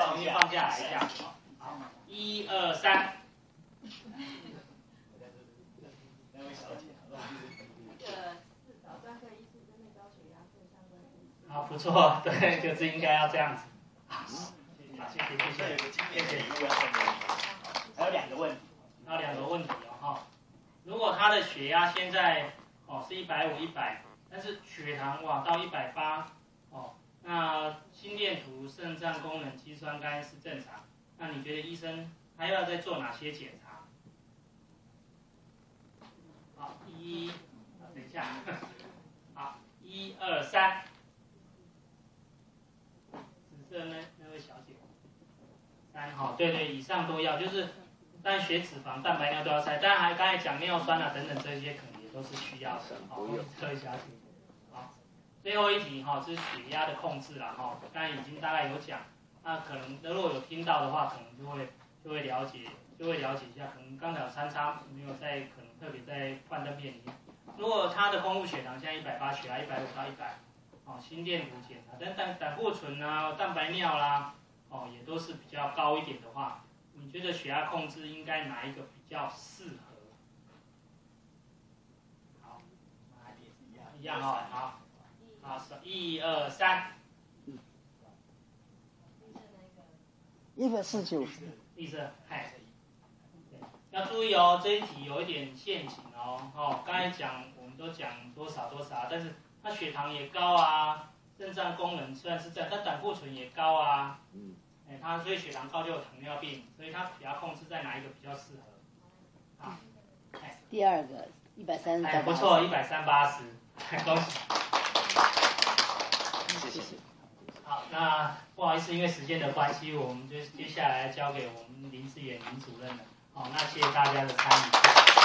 重新放下来一下。好，1、2、3。好，不错，对，就是应该要这样子。好，谢谢。还有2个问题，如果他的血压现在是150、100，但是血糖到180那心电图、肾脏功能、肌酸酐是正常，那你觉得医生还要再做哪些检查？好，等一下，好，1、2、3。紫色那位小姐，3对，以上都要，就是但血脂肪、蛋白尿都要筛，当然还刚才讲尿酸等等这些可能也都是需要的，这位小姐。好，最后一题是血压的控制啦，刚才已经大概有讲，那可能如果有听到的话，可能就会了解一下，可能刚才有参差，没有在可能特别在幻灯片里面。如果他的空腹血糖现在180，血压150到100，心电图检查，但胆固醇啊、蛋白尿啦，也都是比较高一点的话，你觉得血压控制应该哪一个比较适合？好，一样好，1、2、3。 149。 绿色，要注意哦，这一题有一点陷阱哦。刚才我们都讲多少，但是他血糖也高啊，肾脏功能虽然是正，但胆固醇也高啊。他所以血糖高就有糖尿病，所以他血压控制在哪一个比较适合？好， 第二个130。 不错，130/80，恭喜。 谢谢。 好，那不好意思，因为时间的关系，我们就接下来交给我们林志远林主任了。好，那谢谢大家的参与。